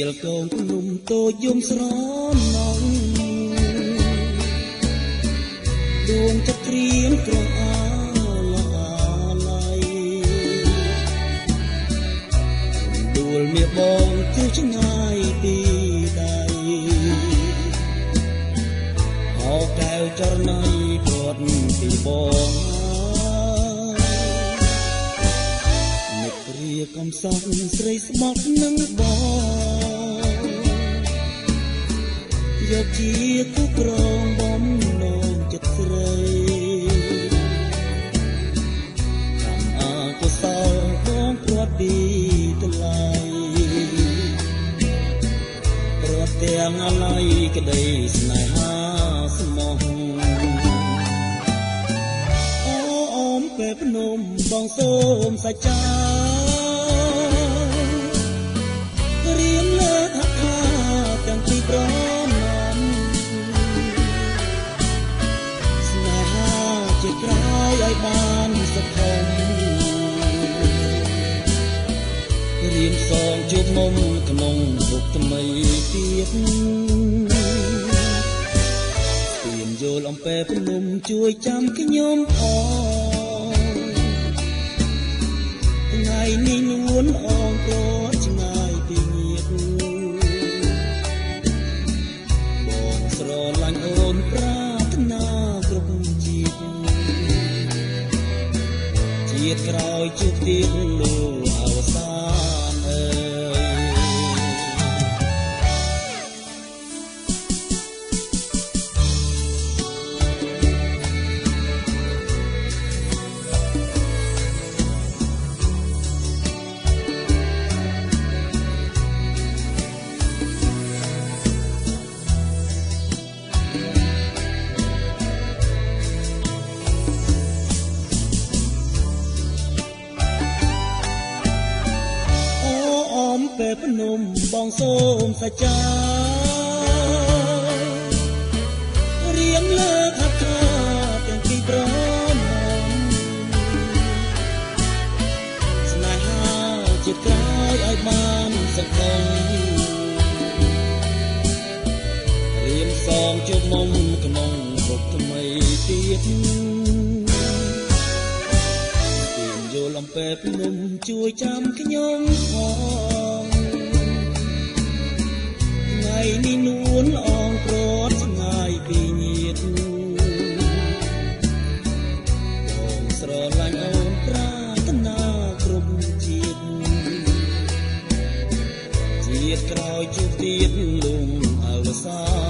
កូនភ្នំតូចយំស្រនណងដួងចិត្តក្រៀមក្រអាឡៃដួលមាបងគឺឆ្ងាយពីដៃហៅកែវចរណៃព្រាត់ពីបងអ្នកព្រាកំសត់ស្រីស្បត់នឹងបងយកជាគូក្រងបំណងចិត្តស្រីតាមអកុសលបងព្រាត់ពីទលៃព្រាត់ទាំងអាឡ័យក្តីស្នេហាស្មោះអូមពេលភ្នំបងសូមសច្ចារៀនលើកហថាទាំងពីរប្រជាក្រោយឲ្យបានសុខុមរៀនសងជួបមុំក្នុងពុកថ្មីទៀតស្ពានយល់អំពែភ្នំជួយចាំខ្ញុំផងថ្ងៃនេះនួនអងព្រោះឆ្ងាយពីញាតិបងស្រឡាញ់អូនប្រាថ្នាគ្រប់ជាតិក្រោយជួបទៀតលោកអវសានអើពេលភ្នំបងសូមសច្ចារៀងលើកហថាទាំងពីរប្រណំស្នេហាជាក្រោយឲ្យបានសុខុមរៀនសងជួបមុំក្នុងពុកថ្មីទៀតយល់អំពែភ្នំជួយចាំខ្ញុំផងថ្ងៃនេះនួនអងព្រាត់ឆ្ងាយពីញាតិបងស្រឡាញ់អូនប្រាថ្នាគ្រប់ជាតិក្រោយជួបទៀតលំអវសា